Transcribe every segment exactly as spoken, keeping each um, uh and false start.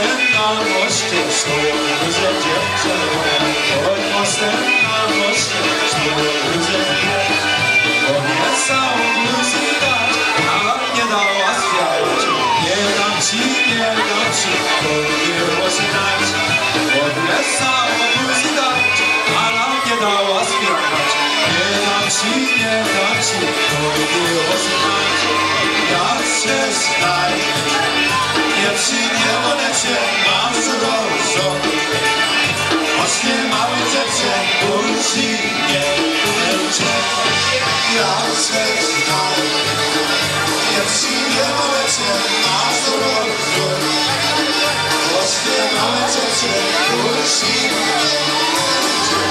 mostem na moście stoją duże dziewczyny. Pod mostem na moście stoją duże dziewczyny. Obiecał bluzy dać, a nie dała śpiewać. Nie dam ci, nie dam ci, to było się dać. Obiecał bluzy dać, a nie dała śpiewać. Nie dam ci, nie dam ci, to było się dać. Ja się staję, nie przyjmie cię, mam zrozum. Właśnie mały dziewczę, budzi mnie, uczy. Ja się staję, nie przyjmie cię, mam zrozum. Właśnie mały dziewczę, budzi mnie, uczy.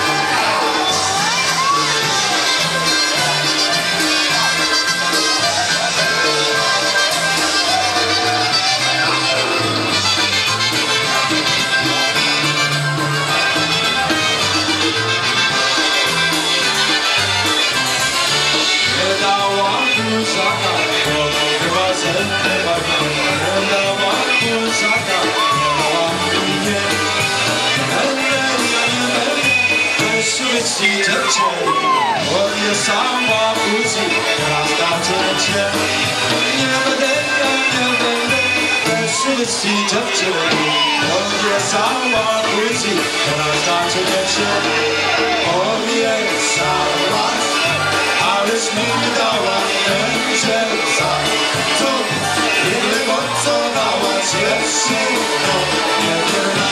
Ładnie sama budzi, teraz dacie cię. Nie będę, ja nie będę bez myśli dziewczyny. Ładnie sama budzi, teraz dacie cię. Obiecała, ależ mi nie dała, będzie za to. Wiele mocowała dziewczyną, nie wiem.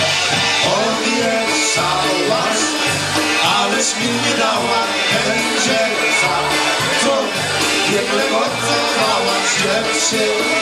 Obiecałaś, ależ mi nie dała, będzie za to. Wiele mocowałaś dziewczyną.